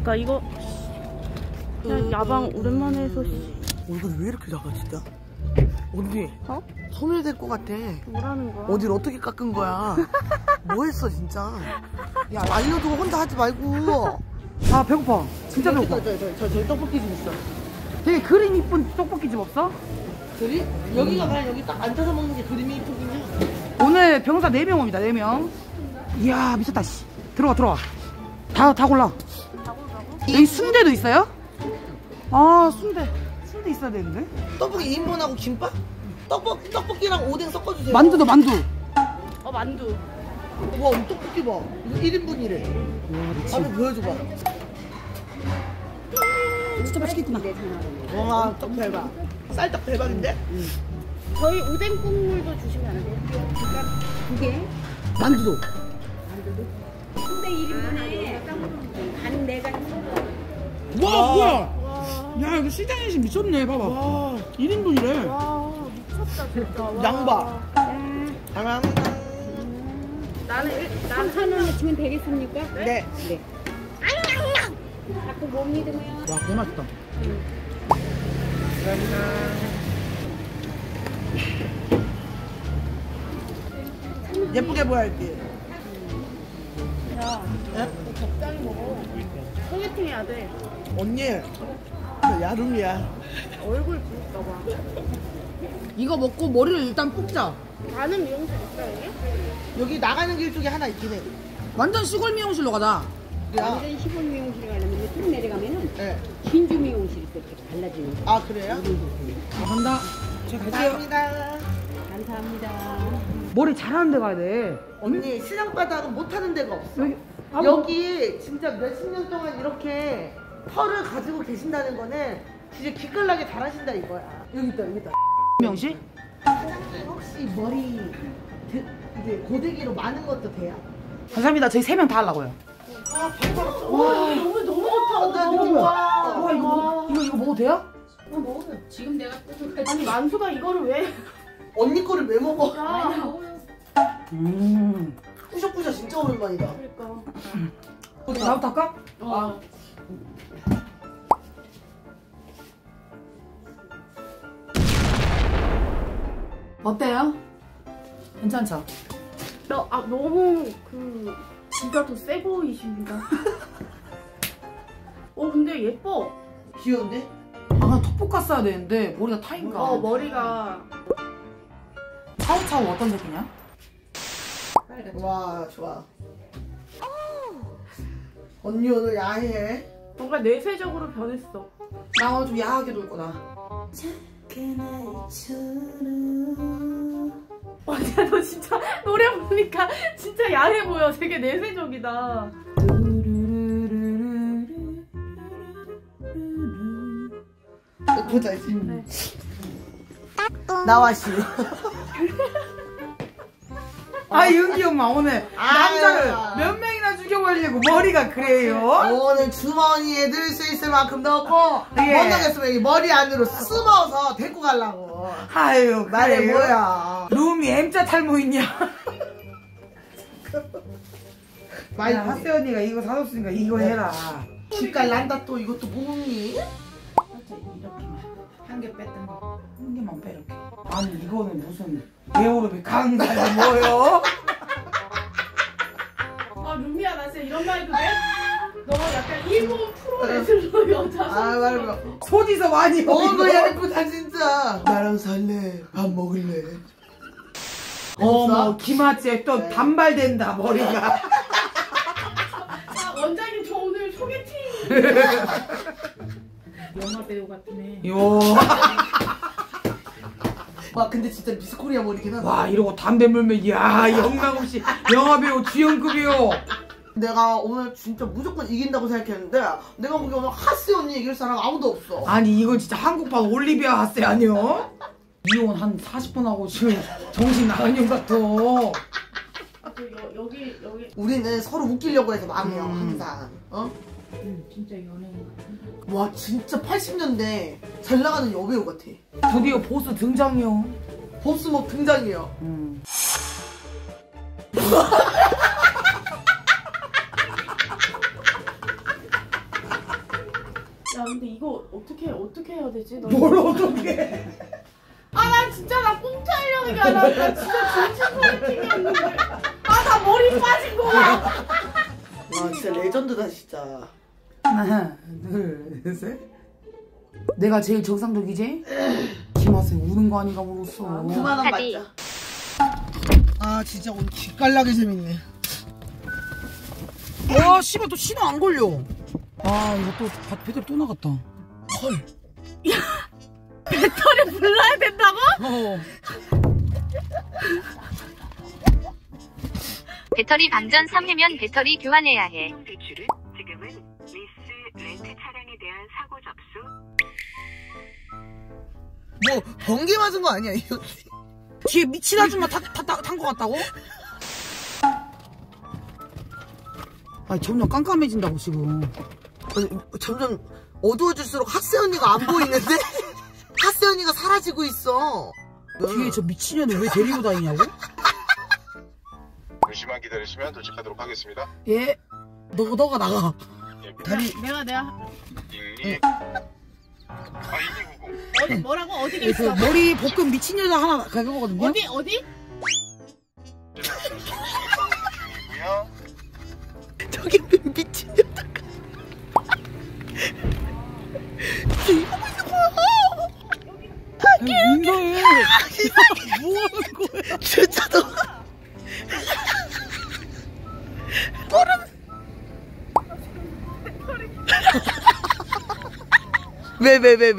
나 이거 그냥 야방 오랜만에 해서. 얼굴이 왜 이렇게 작아 진짜? 언니 어? 소멸될 것 같아. 뭐라는 거야? 어딜 어떻게 깎은 거야? 뭐 했어 진짜? 야 알려주고 혼자 하지 말고. 아 배고파. 진짜 배고파. 저기 떡볶이 집 있어. 되게 그림 이쁜 떡볶이집 없어? 그리? 여기가 그냥 여기 딱 앉아서 먹는 게 그림이 이쁘긴요. 오늘 병사 4명 옵니다. 4명. 이야 미쳤다 씨. 들어와. 다 골라. 여기 순대도 있어요? 아 순대 있어야 되는데. 떡볶이 2인분하고 김밥? 떡볶이랑 오뎅 섞어주세요. 만두. 만두. 와 떡볶이 봐. 이거 1인분이래. 한번 보여줘봐. 진짜 맛있겠구나. 와 떡 대박. 쌀떡 대박인데? 저희 오뎅 국물도 주시면 안 돼요? 그러니까 2개. 만두도. 순대 1인분에 간 4가지. 와 뭐야? 야 이거 시장의 신 미쳤네. 봐봐. 와 1인분이래. 와 미쳤다 진짜. 와. 양봐. 감사합니다. 나는 3,000원에 주면 되겠습니까? 네. 자꾸 못 믿으면. 와 개맛있다. 예쁘게 보여야지. 야, 예? 적당히 먹어. 소개팅 해야 돼. 언니 저 야름이야. 얼굴 부을까봐. 이거 먹고 머리를 일단 뽑자. 가는 미용실 있어 여기? 여기 나가는 길 쪽에 하나 있긴 해. 완전 시골 미용실로 가자. 야. 완전 시골 미용실 가려면 쭉 내려가면은 네. 진주 미용실 있어. 이렇게 갈라지는 거. 아 그래요? 간다. 제가 갈게요. 감사합니다. 감사합니다. 머리 잘하는 데 가야 돼. 언니 시장바닥은 못하는 데가 없어. 여기 여기 진짜 몇십 년 동안 이렇게 털을 가지고 계신다는 거는 진짜 기깔나게 잘하신다 이거야. 여기 있다. 미용실? 혹시 머리 이제 고데기로 많은 것도 돼요? 감사합니다. 저희 3명 다 하려고요. 와 대박. 와 너무 좋다. 나 느낌 와. 와 이거 먹어도 돼요? 먹어요. 지금 내가 아니 만수가 이거를 왜? 언니 거를 왜 먹어? 야. 뿌셔뿌셔 진짜 오랜만이다. 그러니까. 나부터 할까? 와. 어때요? 괜찮죠? 너무 진짜 더 세 보이십니다. 근데 예뻐. 귀여운데? 아 턱 볶았어야 되는데 머리가 타인가? 머리가. 차우차우 어떤 색이냐? 와 좋아. 언니 오늘 야해. 뭔가 내세적으로 변했어. 나 오늘 좀 야하게 놀 거다. 언니야 너 진짜 노래 부르니까 진짜 야해 보여. 되게 내세적이다. 보자 이제. 네. 나와 씨. 아 윤기 엄마 오늘 남자를 아유. 몇 명이나 죽여버리려고 머리가 그래요? 오늘 주머니에 넣을 수 있을 만큼 넣고 예. 못 넣겠으면 이 머리 안으로 숨어서 데리고 가려고. 아유 말해 그래요? 뭐야. 룸이 M자 탈모 있냐? 많이 야, 하세 언니가 이거 사줬으니까 이거 해라. 집갈 난다 또 이것도 뭐 먹니? 이렇게만 한 개 뺐던 거 한 개만 빼 이렇게. 아니 이거는 무슨 게오르비 강가야 뭐요? 루미야 나 진짜 이런 말 해도 돼? 너 약간 일본 프로레슬러 여자. 아 말해봐. 소지서 많이 너무 예쁘다 진짜. 나랑 살래? 밥 먹을래? 어머 김아찌에 또 단발된다 머리가. 원장님 저 오늘 소개팅. 영화 배우 같네. 요. 와 근데 진짜 미스코리아 머리긴 하다. 와 이러고 담배 물면 야 영락없이 영화배우 주연급이요. 내가 오늘 진짜 무조건 이긴다고 생각했는데 내가 보기에 오늘 하스 언니 이길 사람 아무도 없어. 아니 이건 진짜 한국판 올리비아 하세 아니요? 이혼 한 40번 하고 지금 정신 나간 년 같아. 여기. 우리는 서로 웃기려고 해서 망해요 항상. 진짜 연예인 같은데. 와 진짜 80년대 잘 나가는 여배우 같아. 드디어 보스 등장이요. 보스목 등장이에요. 야 근데 이거 어떻게 해야 되지? 뭘 어떻게? 나 진짜 나 꽁트 하려는 게 아니라 나 진짜 진심 소개팅이었는데 나 머리 빠진 거야. 와 진짜 레전드다 진짜. 하나, 둘, 셋. 내가 제일 정상적이지? 김하세 우는 거 아닌가 모르겠어. 9만원 맞죠? 아 진짜 오늘 기깔나게 재밌네. 와 씨발 또 신호 안 걸려. 아 이거 또 배터리 또 나갔다. 헐. 배터리 불러야 된다고? 배터리 방전 3회면 배터리 교환해야 해. 대출은 지금은 리스 렌트 차량에 대한 사고 접수. 뭐 번개 맞은 거 아니야 이거? 뒤에 미친 아줌마 탄 거 같다고? 아니 점점 깜깜해진다고 지금. 점점 어두워질수록 하세 언니가 안 보이는데? 하세 언니가 사라지고 있어. 뒤에 저 미친년을 왜 데리고 다니냐고? 잠시만 기다리시면 도착하도록 하겠습니다. 예. 너가 나가. 다리 내가 12 어디 뭐라고 어디 그 있어? 머리 볶음 미친 여자 하나 가져거든요. 어디? 중이고요. 저기 미친 여자가 민서해. 뭐 하는 거야? 진짜 너 왜?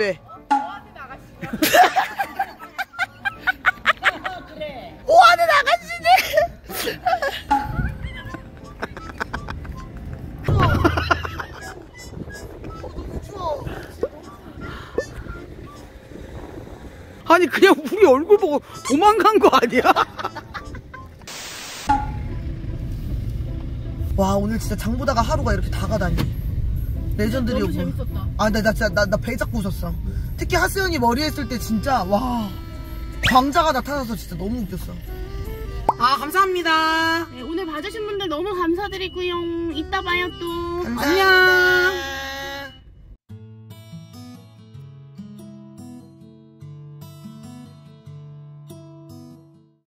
뭐하는 아가씨네. 아니 그냥 우리 얼굴 보고 도망간 거 아니야? 와 오늘 진짜 장보다가 하루가 이렇게 다 가다니. 레전드리오. 너무 재밌었다. 나 진짜 나 배 잡고 웃었어. 특히 하세연이 머리 했을 때 진짜 와 광자가 나타나서 진짜 너무 웃겼어. 아 감사합니다. 네, 오늘 봐주신 분들 너무 감사드리고요. 이따 봐요 또. 감사합니다. 안녕.